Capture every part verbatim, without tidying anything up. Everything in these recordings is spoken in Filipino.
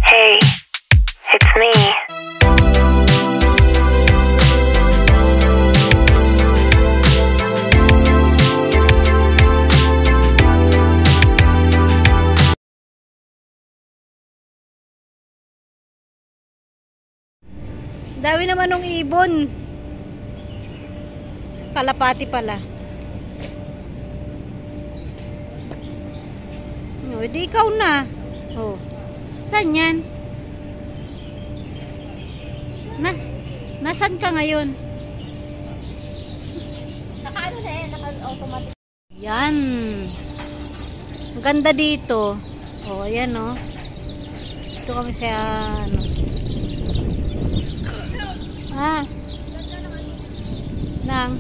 Hey, it's me. Dami naman ng ibon. Kalapati pala. O, di ikaw na. Oh. Saan yan? Na, nasan ka ngayon? Naka-ano na eh, naka-automatic. Yan. Ang ganda dito. Oh, ayan oh. Dito kami sa ano. Ah. Nang.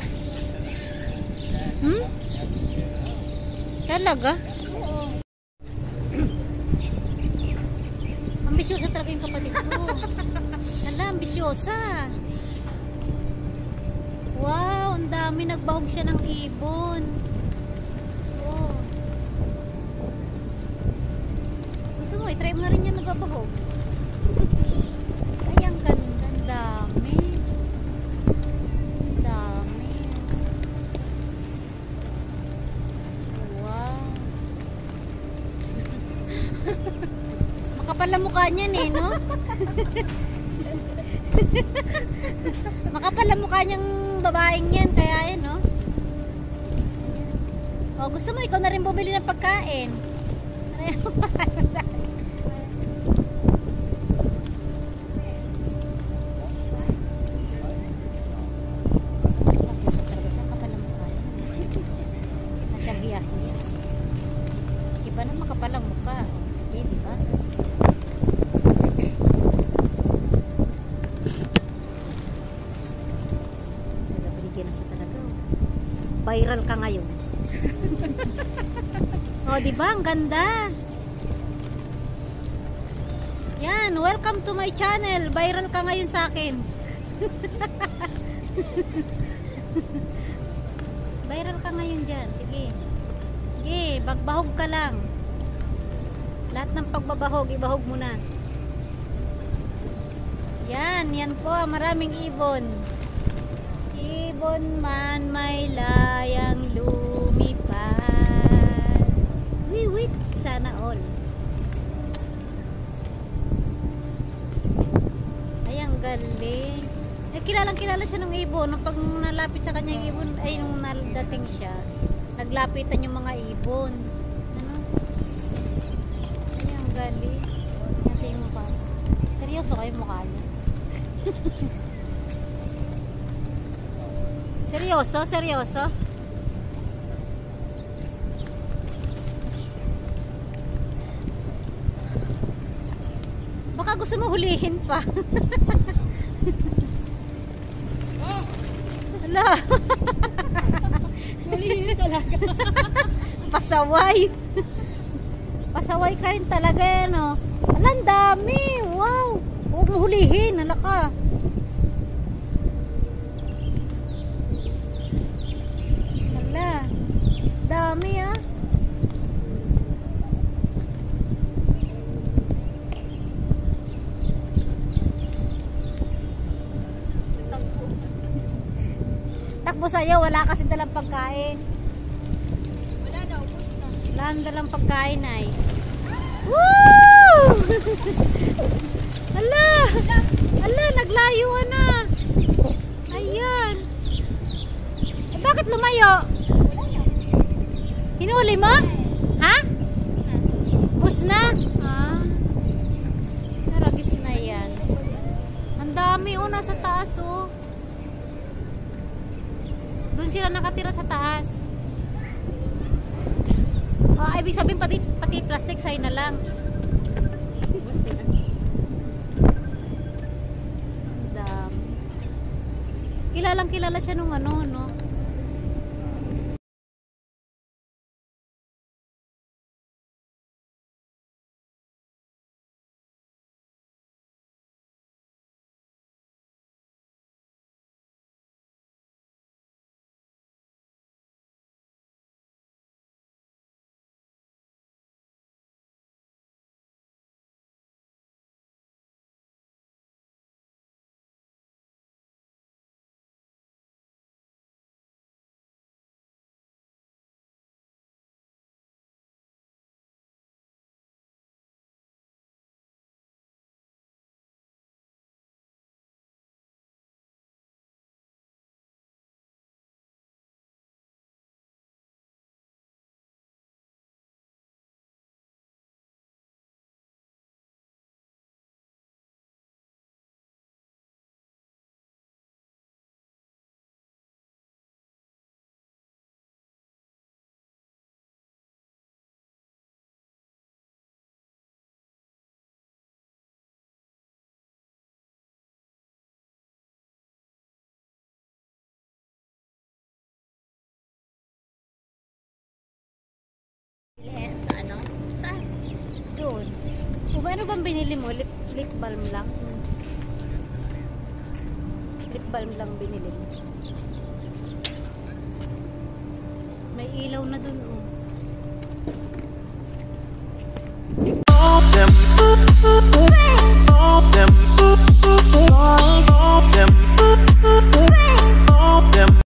Hmm? Talaga? Oo. Ambisyosa talaga yung kapatid ko. Hala, ambisyosa. Wow, ang dami. Nagbahog siya ng ibon. Oh. Gusto mo, i-try mo na rin yan nagbabahog. Ay, ang ganda. Ang dami. Ang dami. Wow. Makapal ang mukha niyan eh, no? Makapal ang mukha niyang babaeng yan, kaya yan, no? O, gusto mo, ikaw na rin bumili ng pagkain. Ano yung pagkain sa akin? Siyang hiyahiya. Iba na makapal ang mukha. Sige, diba? Binigyan na siya talaga. Viral ka ngayon. O, diba? Ang ganda. Yan. Welcome to my channel. Viral ka ngayon sa akin. Viral ka ngayon dyan. Sige. Sige, bagbahog ka lang. Lahat ng pagbabahog, ibahog mo na. Yan, yan po. Maraming ibon. Ibon man may layang lumipad. Wiwit, sana all. Ay, ang galing. Eh, kilalang kilala siya ng ibon. Nung pag nalapit sa kanya yung ibon, ay nung nadating siya, naglapitan yung mga ibon. Ano? Ay, ang galing. Natin yung mukha. Seryoso kayo mukha niya. Seryoso? Seryoso? Baka gusto mo hulihin pa. Hala. Hulihin talaga. Pasaway. Pasaway ka rin talaga yan, oh. Hala, ang dami. Wow. Huwag mo hulihin. Hala ka. Hala. Dami, ah. Takbo sa'yo, wala kasi dalang pagkain. Wala na, ubos na. Wala na dalang pagkain ay. Woo! Ala! Ala, naglayuan na. Ayan. Eh, bakit lumayo? Wala na. Hinuli mo? Ha? Bus na? Ha? Naragis na yan. Ang dami, oh, nasa taas, oh. Doon sila nakatira sa taas. Oh, ibig sabihin pati, pati plastic sa'yo na lang. Ubos na. Ang dami. Kilalang kilala siya nung ano, no? Eh, sa ano? Saan? Doon. O ba, ano bang binili mo? Lip, lip balm lang? Lip balm lang binili mo. May ilaw na dun, oh.